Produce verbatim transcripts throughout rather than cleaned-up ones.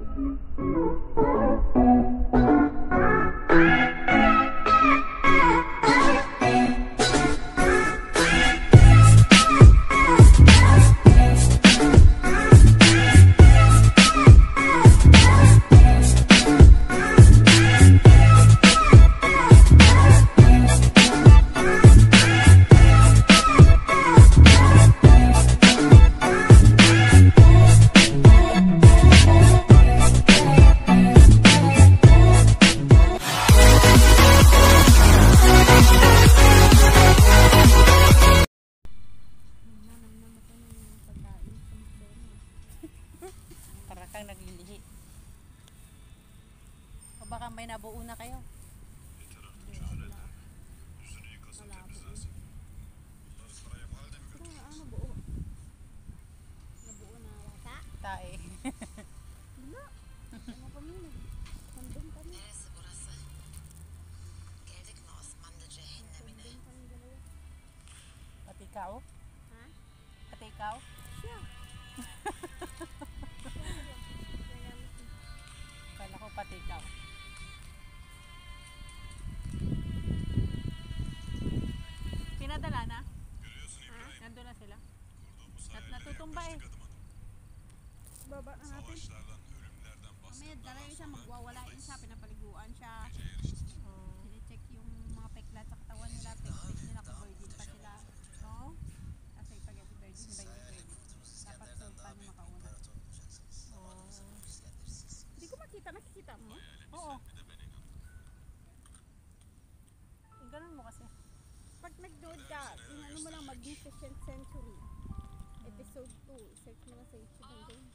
Kang naglilihi. O baka may nabuo na kayo. Ano buo? Nabuo na wata? Tae. Wala. Ano kami? Nandun kami. Nandun kami dalawa. Pati ikaw? Ha? Pati ikaw? Siya. Kala ko pati ikaw. Pinadala na? Ha? Nandun na sila? At natutumba eh. Baba na natin. Mamaya dala yung isa, magwawala yung isa, pinapaliguan siya. Hmm. Sine-check yung mga peklat sa katawan nila, check nila kung virgin pa sila. No? Kasi pag yung virgin ba yung virgin? Dapat sultan yung makauna. Oh. Hindi ko makita. Nakikita mo? Oo. Eh, ganun mo kasi. Pag nag-dood ka, ano mo lang Magnificent Century. Episode two. Search mo lang sa YouTube doon.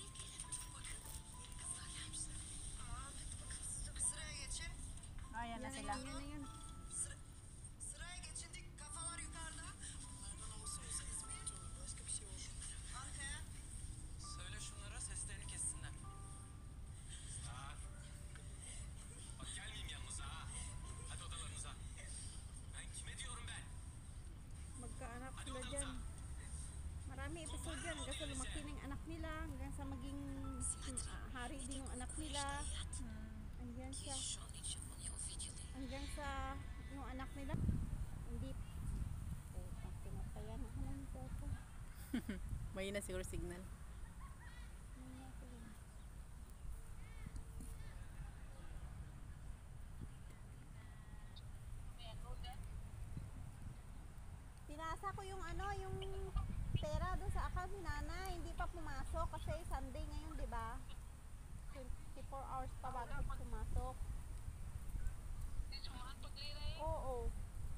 Ayan na Yan sila. na yan, yan na yan. Sıraya geçindik, kafalar yukarıda. Onlardan olursa olsa İzmir'e olur, başka bir şey olur. Arkaya. Söyle şunlara seslerini kessinler. Bak gelmeyeyim yanınıza ha. Hadi odalarınıza. Ben kime diyorum ben? Magkaanak sila dyan. Marami episode yan. Hanggang sa lumaki ng anak nila. Hanggang sa maging uh, hari din yung anak nila. Hmm. Andyan siya. Hanggang sa yung anak nila. Hindi. Oh, ang pinatayan ako ng photo. May na siguro signal. Pinasa ko yung ano, yung pera doon sa account ni nanay. Hindi pa pumasok kasi Sunday ngayon, di ba? twenty-four hours pa bago pumasok. Oo.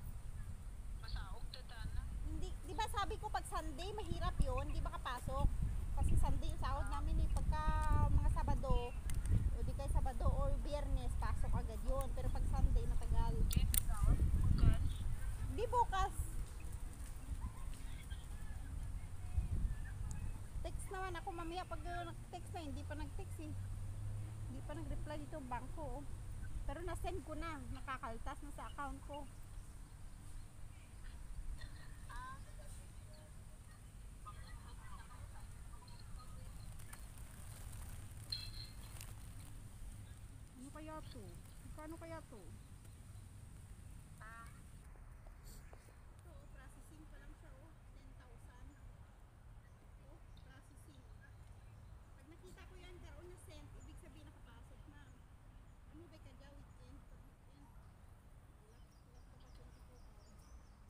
Hindi, di ba sabi ko pag Sunday mahirap 'yon, hindi makapasok. Kasi Sunday yung sahod namin eh. Pagka mga Sabado, o di kay Sabado or Biyernes, pasok agad 'yon. Pero pag Sunday matagal. Di bukas. Text naman ako mamaya pag uh, nag-text na, hindi pa nag-text eh. Hindi pa nag-reply dito bangko. Oh. Pero na-send ko na, nakakaltas na sa account ko. Ano kaya to? Kano kaya to? Ito, oh, processing pa lang siya, oh. ten thousand. Oh, processing. Pag nakita ko yan, karoon na sent, ibig sabihin nakapasok na. Ano ba ka daw weekend? Pag weekend? Wala, wala pa pa twenty-four hours.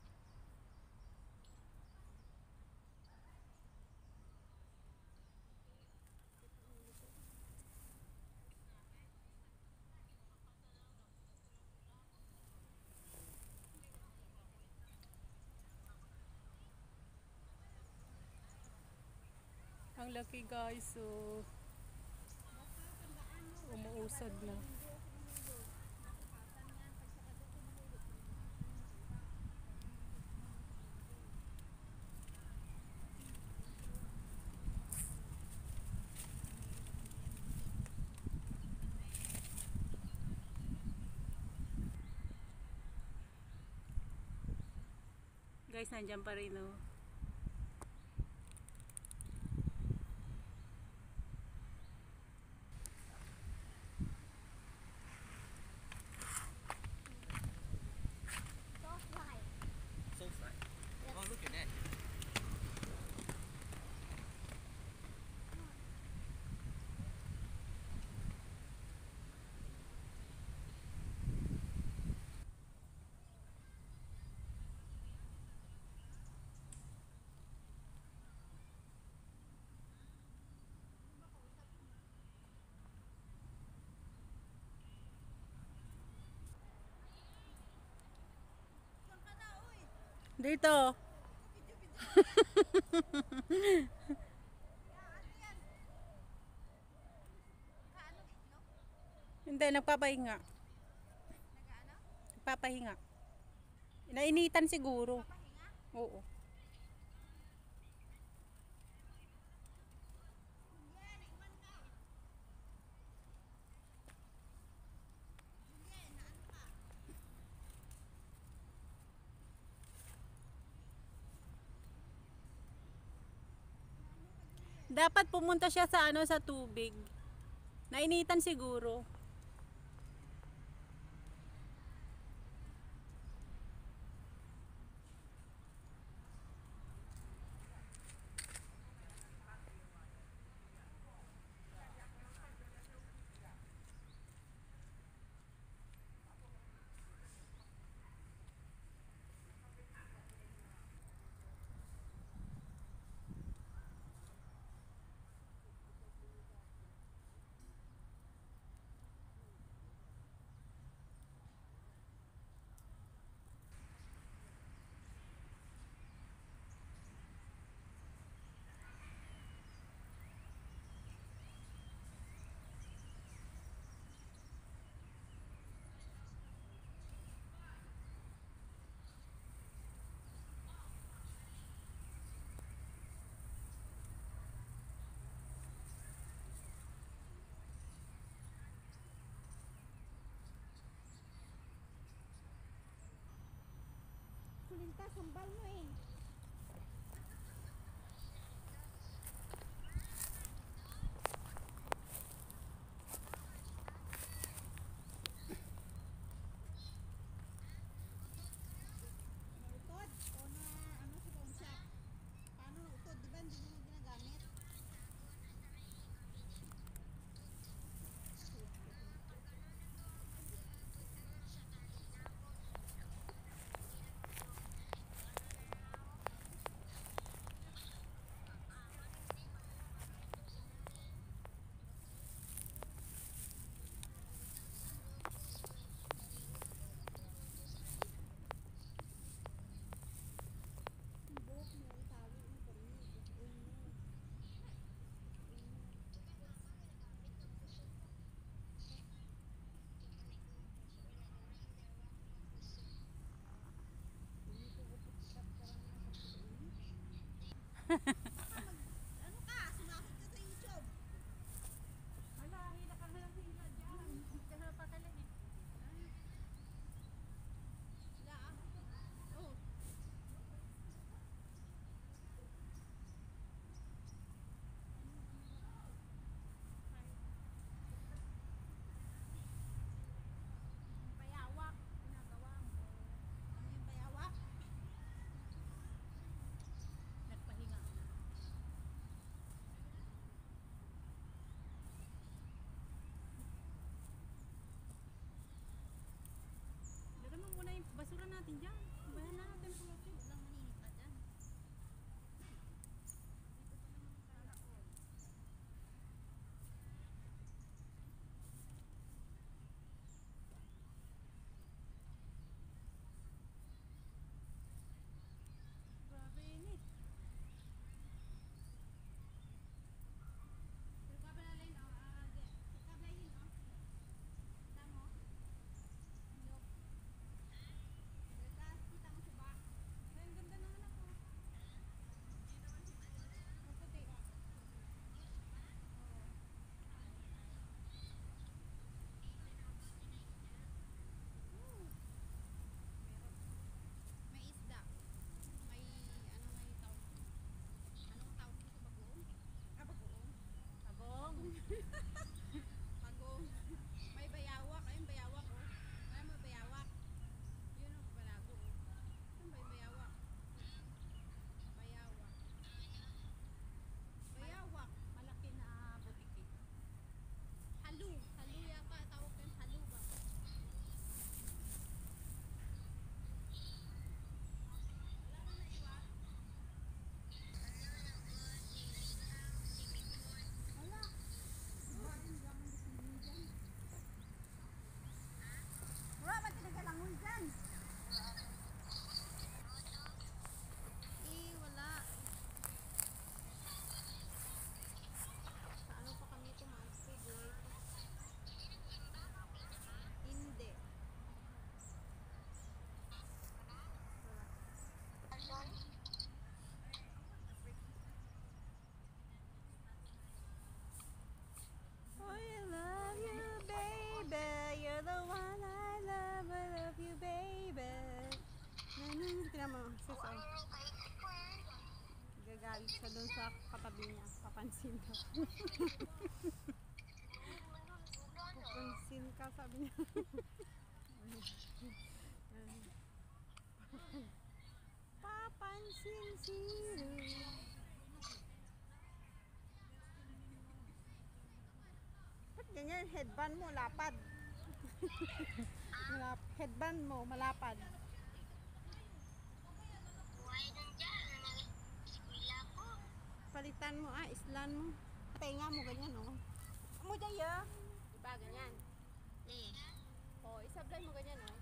Ang laki guys, so umuusad na. Guys, nandiyan pa rin oh. Dito. Hindi, nagpapahinga. Nagpapahinga. Nainitan siguro. Oo. Dapat pumunta siya sa ano sa tubig. Nainitan siguro. Kulinta, sambal mo eh. Utod o na ano si pawn shop. Paano utod? Di ba hindi mo ginagamit? Buhok mo, itawid mo pa rin. Uy mo. Ano ka? Sumakot ka sa YouTube. Wala, hila ka na lang hila dyan. Kaya pa talaga eh. Sila ah. Oh. Payawak, ginagawa mo. Ano yung bayawak? Nagpahinga. Lagyan mo muna yung basura natin dyan. Bayan na natin po. Walang maninita dyan. Grabe init. Pero ka pala rin, oh. Ah, di. Ka pala yun, oh. Kita mo? Yok. Berkas. Tinan mo, sis, oh. Gagalit siya dun sa katabi niya. Papansin ka. Papansin ka, sabi niya. Papansin siya. Ba't ganyan? Headband mo, lapad. Malap headband mo, malapad. Palitan mo, ah, islan mo. Tenga mo, ganyan, oh. Mo daya. Diba, ganyan? Eh. Oh, isablay mo ganyan, oh.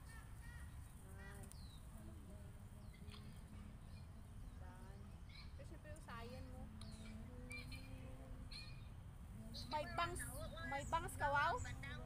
Pero syempre, usayan mo. May bangs, may bangs ka, wow?